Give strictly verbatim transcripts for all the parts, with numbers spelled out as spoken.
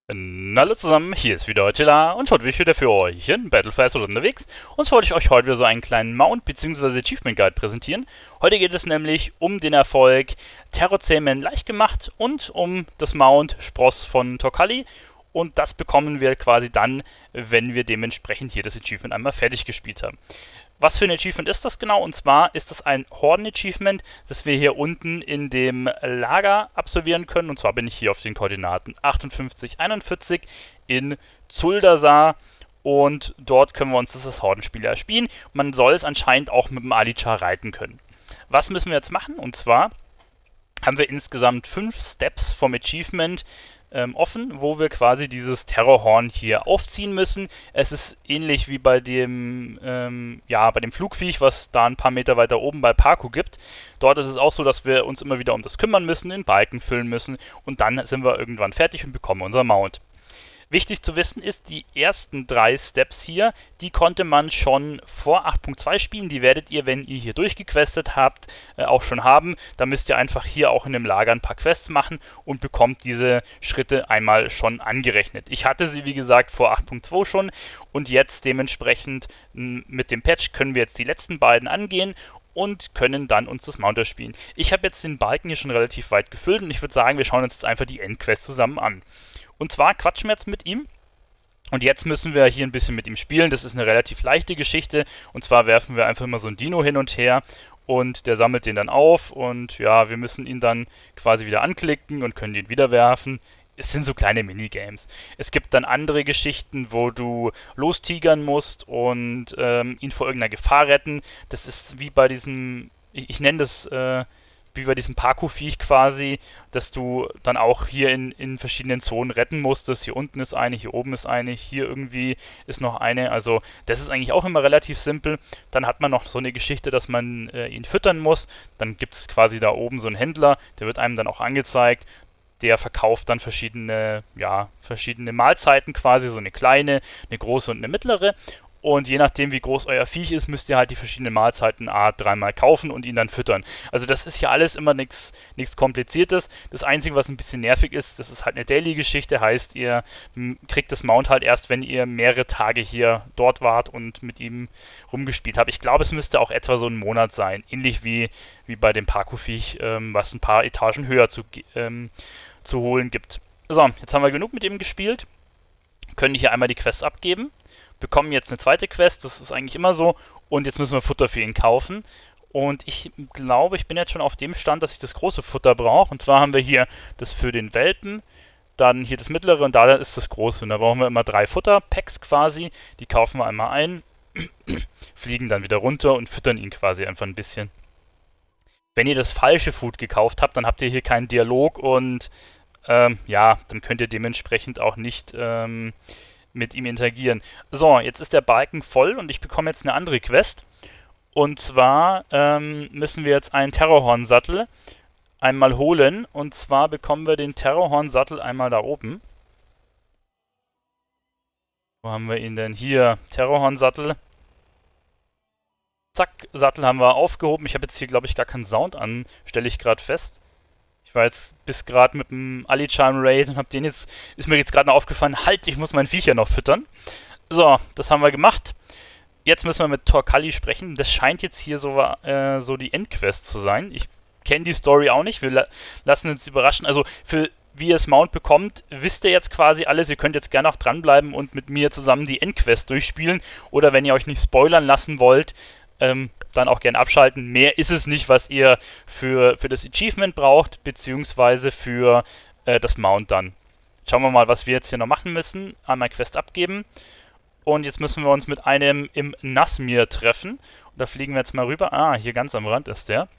Hallo zusammen, hier ist wieder Attila und heute bin ich wieder für euch in Battlefast unterwegs und zwar wollte ich euch heute wieder so einen kleinen Mount bzw. Achievement Guide präsentieren. Heute geht es nämlich um den Erfolg Terrozähmen leicht gemacht und um das Mount Spross von Torkalli und das bekommen wir quasi dann, wenn wir dementsprechend hier das Achievement einmal fertig gespielt haben. Was für ein Achievement ist das genau? Und zwar ist das ein Horden-Achievement, das wir hier unten in dem Lager absolvieren können. Und zwar bin ich hier auf den Koordinaten achtundfünfzig einundvierzig in Zuldasar. Und dort können wir uns das Hordenspiel erspielen. Man soll es anscheinend auch mit dem Alichar reiten können. Was müssen wir jetzt machen? Und zwar haben wir insgesamt fünf Steps vom Achievement ähm, offen, wo wir quasi dieses Terrorhorn hier aufziehen müssen. Es ist ähnlich wie bei dem, ähm, ja, bei dem Flugviech, was da ein paar Meter weiter oben bei Parkour gibt. Dort ist es auch so, dass wir uns immer wieder um das kümmern müssen, den Balken füllen müssen und dann sind wir irgendwann fertig und bekommen unser Mount. Wichtig zu wissen ist, die ersten drei Steps hier, die konnte man schon vor acht Punkt zwei spielen. Die werdet ihr, wenn ihr hier durchgequestet habt, äh, auch schon haben. Da müsst ihr einfach hier auch in dem Lager ein paar Quests machen und bekommt diese Schritte einmal schon angerechnet. Ich hatte sie, wie gesagt, vor acht Punkt zwei schon und jetzt dementsprechend mit dem Patch können wir jetzt die letzten beiden angehen und können dann uns das Mount erspielen. Ich habe jetzt den Balken hier schon relativ weit gefüllt und ich würde sagen, wir schauen uns jetzt einfach die Endquest zusammen an. Und zwar quatschen wir jetzt mit ihm. Und jetzt müssen wir hier ein bisschen mit ihm spielen. Das ist eine relativ leichte Geschichte. Und zwar werfen wir einfach mal so ein Dino hin und her. Und der sammelt den dann auf. Und ja, wir müssen ihn dann quasi wieder anklicken und können ihn wieder werfen. Es sind so kleine Minigames. Es gibt dann andere Geschichten, wo du lostigern musst und ähm, ihn vor irgendeiner Gefahr retten. Das ist wie bei diesem, ich, ich nenne das äh, wie bei diesem Parkour-Viech quasi, dass du dann auch hier in, in verschiedenen Zonen retten musstest. Hier unten ist eine, hier oben ist eine, hier irgendwie ist noch eine. Also das ist eigentlich auch immer relativ simpel. Dann hat man noch so eine Geschichte, dass man äh, ihn füttern muss. Dann gibt es quasi da oben so einen Händler, der wird einem dann auch angezeigt. Der verkauft dann verschiedene, ja, verschiedene Mahlzeiten quasi, so eine kleine, eine große und eine mittlere. Und je nachdem, wie groß euer Viech ist, müsst ihr halt die verschiedenen Mahlzeiten A dreimal kaufen und ihn dann füttern. Also das ist hier alles immer nichts Kompliziertes. Das Einzige, was ein bisschen nervig ist, das ist halt eine Daily-Geschichte, heißt, ihr kriegt das Mount halt erst, wenn ihr mehrere Tage hier dort wart und mit ihm rumgespielt habt. Ich glaube, es müsste auch etwa so ein Monat sein, ähnlich wie, wie bei dem Parkour-Viech, ähm, was ein paar Etagen höher zu, ähm, zu holen gibt. So, jetzt haben wir genug mit ihm gespielt, können hier einmal die Quest abgeben. Bekommen jetzt eine zweite Quest, das ist eigentlich immer so. Und jetzt müssen wir Futter für ihn kaufen. Und ich glaube, ich bin jetzt schon auf dem Stand, dass ich das große Futter brauche. Und zwar haben wir hier das für den Welpen, dann hier das mittlere und da ist das große. Und da brauchen wir immer drei Futterpacks quasi. Die kaufen wir einmal ein, fliegen dann wieder runter und füttern ihn quasi einfach ein bisschen. Wenn ihr das falsche Food gekauft habt, dann habt ihr hier keinen Dialog und ähm, ja, dann könnt ihr dementsprechend auch nicht Ähm, mit ihm interagieren. So, jetzt ist der Balken voll und ich bekomme jetzt eine andere Quest. Und zwar ähm, müssen wir jetzt einen Terrorhorn-Sattel einmal holen. Und zwar bekommen wir den Terrorhorn-Sattel einmal da oben. Wo haben wir ihn denn? Hier, Terrorhorn-Sattel. Zack, Sattel haben wir aufgehoben. Ich habe jetzt hier, glaube ich, gar keinen Sound an, stelle ich gerade fest. Ich war jetzt bis gerade mit dem Alichar im Raid und hab den jetzt, ist mir jetzt gerade noch aufgefallen, halt, ich muss meinen Viecher noch füttern. So, das haben wir gemacht. Jetzt müssen wir mit Torkalli sprechen. Das scheint jetzt hier so, äh, so die Endquest zu sein. Ich kenne die Story auch nicht. Wir la lassen uns überraschen. Also, für wie ihr das Mount bekommt, wisst ihr jetzt quasi alles. Ihr könnt jetzt gerne auch dranbleiben und mit mir zusammen die Endquest durchspielen. Oder wenn ihr euch nicht spoilern lassen wollt, ähm, dann auch gerne abschalten. Mehr ist es nicht, was ihr für, für das Achievement braucht, beziehungsweise für äh, das Mount dann. Schauen wir mal, was wir jetzt hier noch machen müssen. Einmal Quest abgeben. Und jetzt müssen wir uns mit einem im Nasmir treffen. Und da fliegen wir jetzt mal rüber. Ah, hier ganz am Rand ist der.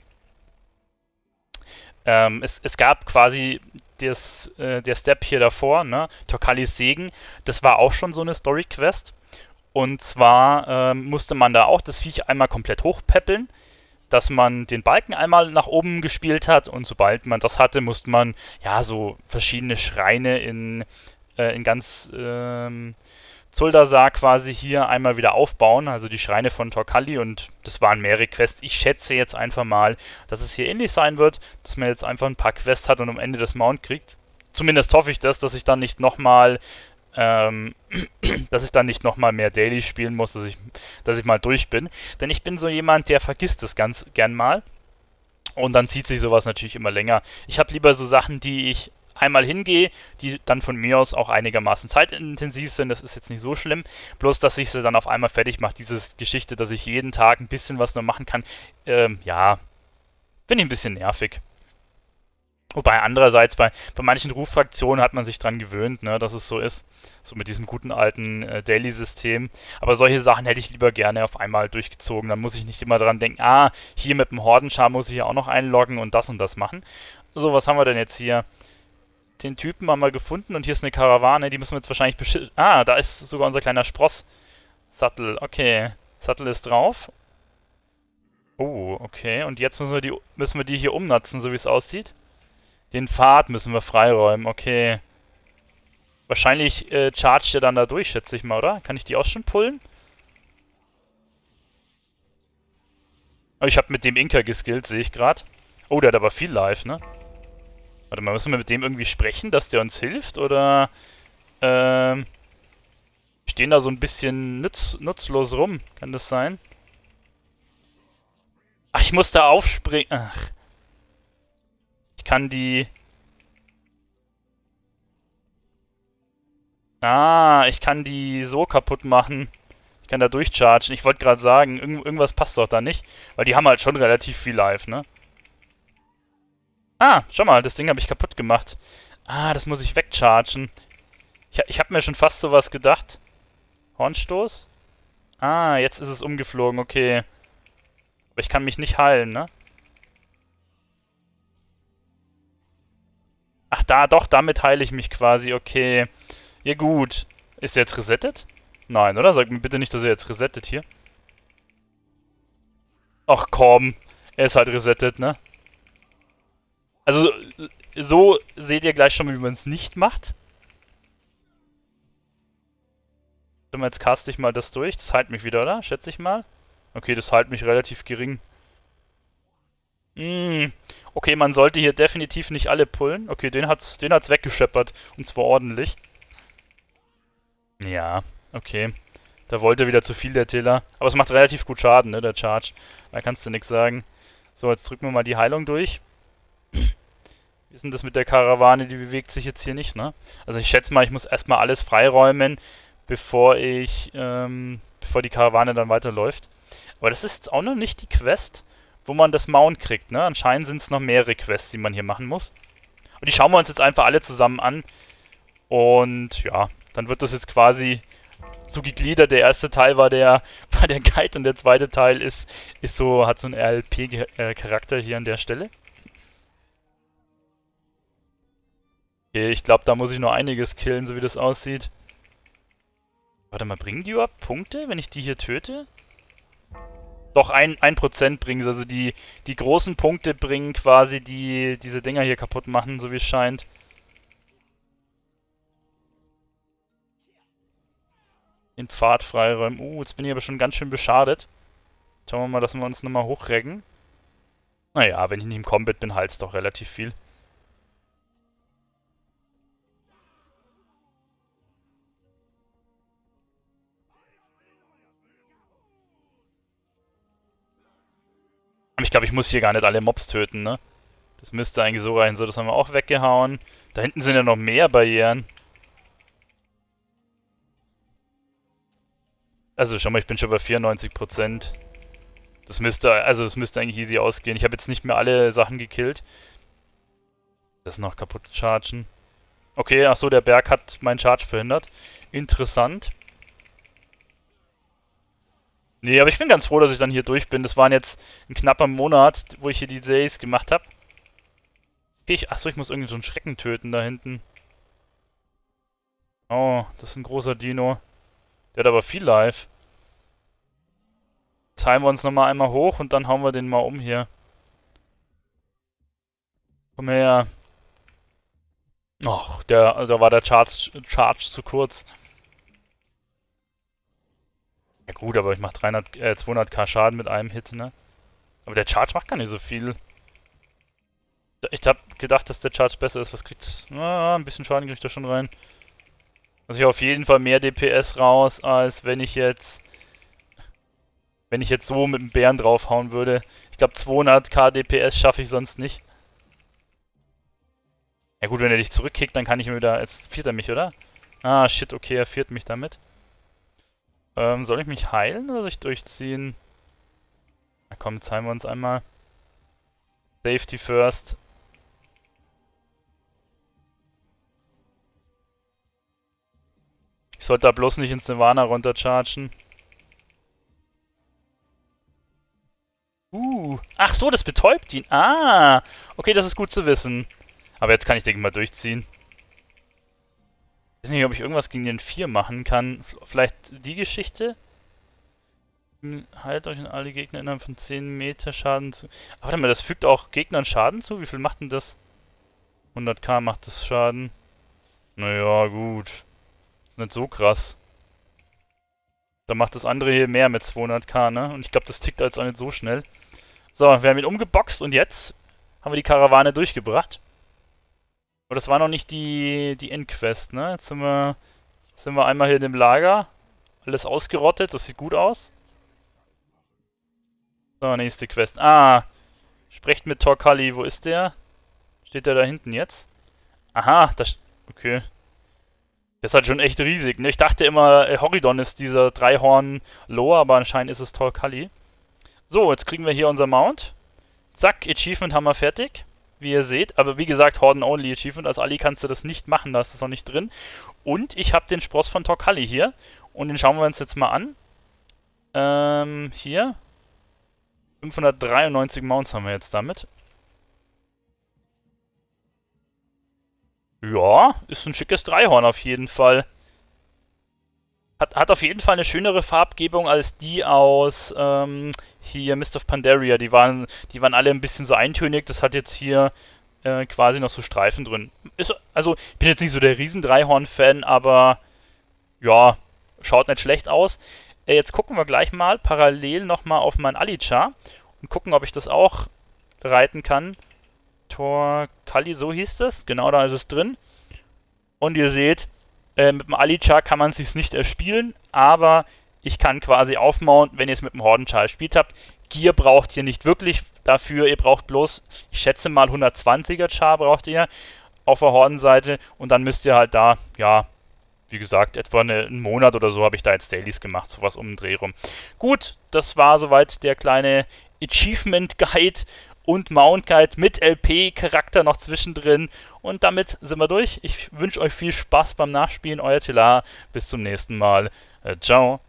Ähm, es, es gab quasi das, äh, der Step hier davor, ne? Torkallis Segen. Das war auch schon so eine Story-Quest. Und zwar ähm, musste man da auch das Viech einmal komplett hochpäppeln, dass man den Balken einmal nach oben gespielt hat und sobald man das hatte, musste man ja so verschiedene Schreine in, äh, in ganz ähm, Zuldasar quasi hier einmal wieder aufbauen, also die Schreine von Torkalli und das waren mehrere Quests. Ich schätze jetzt einfach mal, dass es hier ähnlich sein wird, dass man jetzt einfach ein paar Quests hat und am Ende das Mount kriegt. Zumindest hoffe ich das, dass ich dann nicht nochmal, ähm, dass ich dann nicht nochmal mehr Daily spielen muss, dass ich, dass ich mal durch bin. Denn ich bin so jemand, der vergisst das ganz gern mal. Und dann zieht sich sowas natürlich immer länger. Ich habe lieber so Sachen, die ich einmal hingehe, die dann von mir aus auch einigermaßen zeitintensiv sind. Das ist jetzt nicht so schlimm. Bloß, dass ich sie dann auf einmal fertig mache. Diese Geschichte, dass ich jeden Tag ein bisschen was nur machen kann, ähm, ja, finde ich ein bisschen nervig. Wobei andererseits bei, bei manchen Ruffraktionen hat man sich dran gewöhnt, ne, dass es so ist. So mit diesem guten alten äh, Daily-System. Aber solche Sachen hätte ich lieber gerne auf einmal durchgezogen. Dann muss ich nicht immer dran denken, ah, hier mit dem Hordenschar muss ich ja auch noch einloggen und das und das machen. So, was haben wir denn jetzt hier? Den Typen haben wir gefunden und hier ist eine Karawane, die müssen wir jetzt wahrscheinlich beschützen. Ah, da ist sogar unser kleiner Spross. Sattel, okay. Sattel ist drauf. Oh, okay. Und jetzt müssen wir die, müssen wir die hier umnatzen, so wie es aussieht. Den Pfad müssen wir freiräumen, okay. Wahrscheinlich äh, chargt der dann da durch, schätze ich mal, oder? Kann ich die auch schon pullen? Oh, ich habe mit dem Inka geskillt, sehe ich gerade. Oh, der hat aber viel Life, ne? Warte mal, müssen wir mit dem irgendwie sprechen, dass der uns hilft? Oder, ähm... stehen da so ein bisschen nutz nutzlos rum. Kann das sein? Ach, ich muss da aufspringen. Ach. Ich kann die... Ah, ich kann die so kaputt machen. Ich kann da durchchargen. Ich wollte gerade sagen, irgend irgendwas passt doch da nicht. Weil die haben halt schon relativ viel Life, ne? Ah, schau mal, das Ding habe ich kaputt gemacht. Ah, das muss ich wegchargen. Ich, ich habe mir schon fast sowas gedacht. Hornstoß? Ah, jetzt ist es umgeflogen, okay. Aber ich kann mich nicht heilen, ne? Ach, da, doch, damit heile ich mich quasi, okay. Ja, gut. Ist er jetzt resettet? Nein, oder? Sag mir bitte nicht, dass er jetzt resettet hier. Ach komm. Er ist halt resettet, ne? Also, so seht ihr gleich schon, wie man es nicht macht. Jetzt caste ich mal das durch. Das heilt mich wieder, oder? Schätze ich mal. Okay, das heilt mich relativ gering. Mm. Okay, man sollte hier definitiv nicht alle pullen. Okay, den hat's, den hat's weggescheppert. Und zwar ordentlich. Ja, okay. Da wollte wieder zu viel, der Tiller. Aber es macht relativ gut Schaden, ne, der Charge. Da kannst du nichts sagen. So, jetzt drücken wir mal die Heilung durch. Wie ist denn das mit der Karawane? Die bewegt sich jetzt hier nicht, ne? Also ich schätze mal, ich muss erstmal alles freiräumen, bevor ich, ähm, bevor die Karawane dann weiterläuft. Aber das ist jetzt auch noch nicht die Quest, wo man das Mount kriegt, ne? Anscheinend sind es noch mehrere Quests, die man hier machen muss. Und die schauen wir uns jetzt einfach alle zusammen an. Und ja, dann wird das jetzt quasi so gegliedert. Der erste Teil war der, war der Guide und der zweite Teil ist, ist so, hat so einen R L P-Charakter hier an der Stelle. Okay, ich glaube, da muss ich noch einiges killen, so wie das aussieht. Warte mal, bringen die überhaupt Punkte, wenn ich die hier töte? Doch, ein, ein Prozent bringen sie. Also die, die großen Punkte bringen quasi die, diese Dinger hier kaputt machen, so wie es scheint. Den Pfad freiräumen. Uh, jetzt bin ich aber schon ganz schön beschadet. Schauen wir mal, dass wir uns nochmal hochreggen. Naja, wenn ich nicht im Combat bin, halt's doch relativ viel. Ich glaube, ich muss hier gar nicht alle Mobs töten, ne? Das müsste eigentlich so reichen. So, das haben wir auch weggehauen. Da hinten sind ja noch mehr Barrieren. Also, schau mal, ich bin schon bei vierundneunzig Prozent. Das müsste, also das müsste eigentlich easy ausgehen. Ich habe jetzt nicht mehr alle Sachen gekillt. Das noch kaputt chargen. Okay, ach so, der Berg hat meinen Charge verhindert. Interessant. Nee, aber ich bin ganz froh, dass ich dann hier durch bin. Das waren jetzt ein knapper Monat, wo ich hier die Days gemacht habe. Okay, ich, achso, ich muss irgendwie so einen Schrecken töten da hinten. Oh, das ist ein großer Dino. Der hat aber viel Life. Jetzt heilen wir uns nochmal einmal hoch und dann hauen wir den mal um hier. Komm her. Och, der, da war der Charge, Charge zu kurz. Ja gut, aber ich mach dreihundert, äh, zweihundert K Schaden mit einem Hit, ne? Aber der Charge macht gar nicht so viel. Ich hab gedacht, dass der Charge besser ist. Was kriegt das? Ah, ein bisschen Schaden kriegt er schon rein. Also ich auf jeden Fall mehr D P S raus, als wenn ich jetzt... Wenn ich jetzt so mit dem Bären draufhauen würde. Ich glaube zweihunderttausend D P S schaffe ich sonst nicht. Ja gut, wenn er dich zurückkickt, dann kann ich mir wieder... Jetzt viert er mich, oder? Ah, shit, okay, er viert mich damit. Ähm, soll ich mich heilen oder soll ich durchziehen? Na komm, jetzt heilen wir uns einmal. Safety first. Ich sollte da bloß nicht ins Nirvana runterchargen. Uh, ach so, das betäubt ihn. Ah, okay, das ist gut zu wissen. Aber jetzt kann ich, denke ich mal, durchziehen. Ich weiß nicht, ob ich irgendwas gegen den vier machen kann. Vielleicht die Geschichte? Heilt euch an alle Gegner innerhalb von zehn Meter Schaden zu. Aber warte mal, das fügt auch Gegnern Schaden zu? Wie viel macht denn das? hunderttausend macht das Schaden. Naja, gut. Ist nicht so krass. Da macht das andere hier mehr mit zweihunderttausend, ne? Und ich glaube, das tickt jetzt auch nicht so schnell. So, wir haben ihn umgeboxt und jetzt haben wir die Karawane durchgebracht. Aber das war noch nicht die, die Endquest, ne? Jetzt sind wir, sind wir einmal hier in dem Lager. Alles ausgerottet, das sieht gut aus. So, nächste Quest. Ah, sprecht mit Torkalli, wo ist der? Steht der da hinten jetzt? Aha, das... Okay. Der ist halt schon echt riesig, ne? Ich dachte immer, äh, Horidon ist dieser Dreihorn-Loa, aber anscheinend ist es Torkalli. So, jetzt kriegen wir hier unser Mount. Zack, Achievement haben wir fertig. Wie ihr seht. Aber wie gesagt, Horden-Only Achievement. Als Ali kannst du das nicht machen, da ist das noch nicht drin. Und ich habe den Spross von Torkalli hier. Und den schauen wir uns jetzt mal an. Ähm, hier. fünfhundertdreiundneunzig Mounts haben wir jetzt damit. Ja, ist ein schickes Dreihorn auf jeden Fall. Hat, hat auf jeden Fall eine schönere Farbgebung als die aus ähm, hier Mist of Pandaria. Die waren, die waren alle ein bisschen so eintönig. Das hat jetzt hier äh, quasi noch so Streifen drin. Ist, also, ich bin jetzt nicht so der Riesen-Dreihorn-Fan, aber ja, schaut nicht schlecht aus. Äh, jetzt gucken wir gleich mal parallel nochmal auf mein Alichar und gucken, ob ich das auch reiten kann. Torkalli, so hieß das. Genau, da ist es drin. Und ihr seht, äh, mit dem Alichar kann man es sich nicht erspielen, aber ich kann quasi aufmounten, wenn ihr es mit dem Hordenchar gespielt habt. Gear braucht ihr nicht wirklich dafür, ihr braucht bloß, ich schätze mal hundertzwanziger Char braucht ihr auf der Hordenseite und dann müsst ihr halt da, ja, wie gesagt, etwa eine, einen Monat oder so habe ich da jetzt Dailies gemacht, sowas um den Dreh rum. Gut, das war soweit der kleine Achievement Guide und Mount Guide mit L P-Charakter noch zwischendrin. Und damit sind wir durch. Ich wünsche euch viel Spaß beim Nachspielen. Euer Telar. Bis zum nächsten Mal. Äh, ciao.